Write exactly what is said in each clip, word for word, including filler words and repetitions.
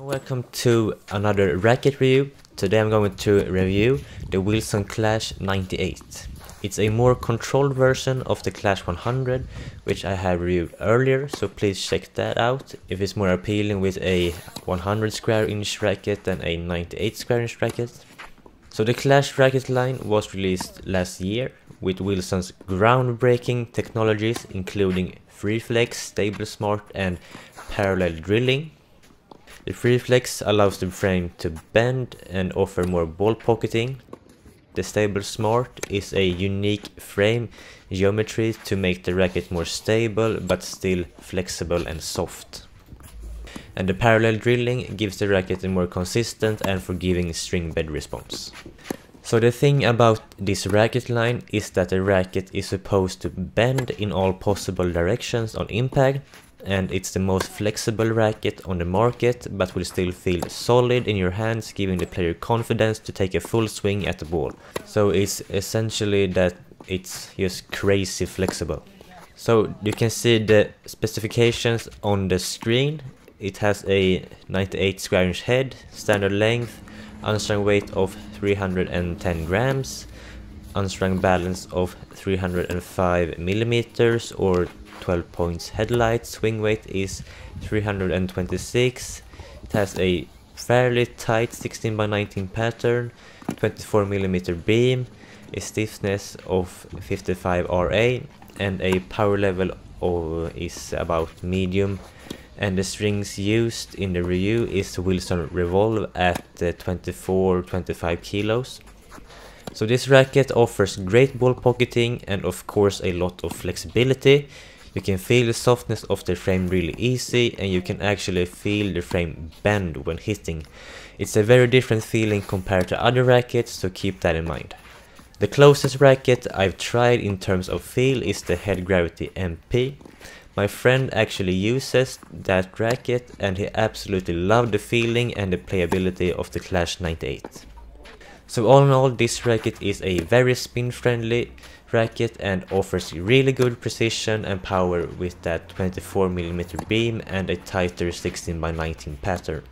Welcome to another racket review. Today I'm going to review the Wilson Clash ninety-eight. It's a more controlled version of the Clash one hundred, which I have reviewed earlier, so please check that out if it's more appealing with a one hundred square inch racket than a ninety-eight square inch racket. So the Clash racket line was released last year with Wilson's groundbreaking technologies, including free flex, stable smart and parallel drilling. The free flex allows the frame to bend and offer more ball pocketing. The stable smart is a unique frame geometry to make the racket more stable but still flexible and soft. And the parallel drilling gives the racket a more consistent and forgiving string bed response. So the thing about this racket line is that the racket is supposed to bend in all possible directions on impact, and it's the most flexible racket on the market but will still feel solid in your hands, giving the player confidence to take a full swing at the ball. So it's essentially that it's just crazy flexible. So you can see the specifications on the screen. It has a ninety-eight square inch head, standard length, unstrung weight of three hundred ten grams, unstrung balance of three hundred five millimeters or twelve points headlight, swing weight is three hundred twenty-six. It has a fairly tight sixteen by nineteen pattern, twenty-four millimeter beam, a stiffness of fifty-five R A, and a power level of, is about medium. And the strings used in the review is Wilson Revolve at uh, twenty-four to twenty-five kilos. So this racket offers great ball pocketing and of course a lot of flexibility. You can feel the softness of the frame really easy, and you can actually feel the frame bend when hitting. It's a very different feeling compared to other rackets, so keep that in mind. The closest racket I've tried in terms of feel is the Head Gravity M P. My friend actually uses that racket and he absolutely loved the feeling and the playability of the Clash ninety-eight. So all in all, this racket is a very spin friendly racket and offers really good precision and power with that twenty-four millimeter beam and a tighter sixteen by nineteen pattern.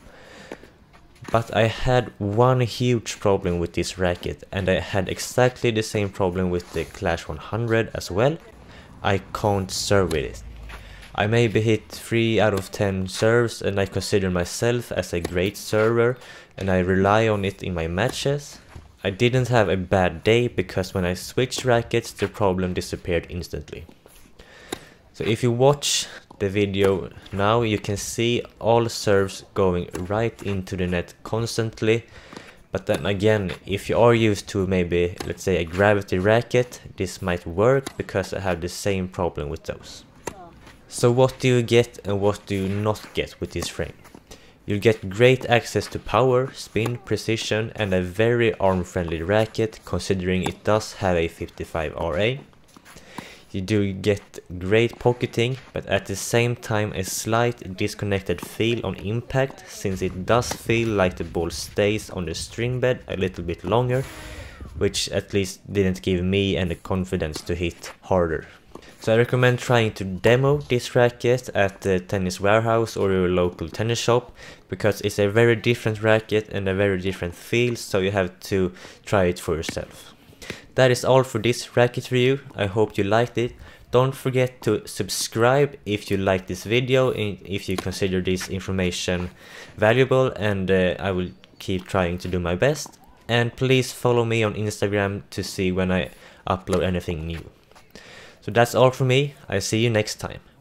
But I had one huge problem with this racket, and I had exactly the same problem with the Clash one hundred as well. I can't serve with it. I maybe hit three out of ten serves, and I consider myself as a great server and I rely on it in my matches. I didn't have a bad day because when I switched rackets the problem disappeared instantly. So if you watch the video now, you can see all serves going right into the net constantly. But then again, if you are used to maybe, let's say, a gravity racket, this might work because I have the same problem with those. So what do you get and what do you not get with this frame? You'll get great access to power, spin, precision and a very arm-friendly racket considering it does have a fifty-five R A. You do get great pocketing, but at the same time a slight disconnected feel on impact, since it does feel like the ball stays on the string bed a little bit longer, which at least didn't give me any confidence to hit harder. So I recommend trying to demo this racket at the Tennis Warehouse or your local tennis shop, because it's a very different racket and a very different feel, so you have to try it for yourself. That is all for this racket review. I hope you liked it. Don't forget to subscribe if you like this video and if you consider this information valuable, and uh, I will keep trying to do my best. And please follow me on Instagram to see when I upload anything new. So that's all for me. I'll see you next time.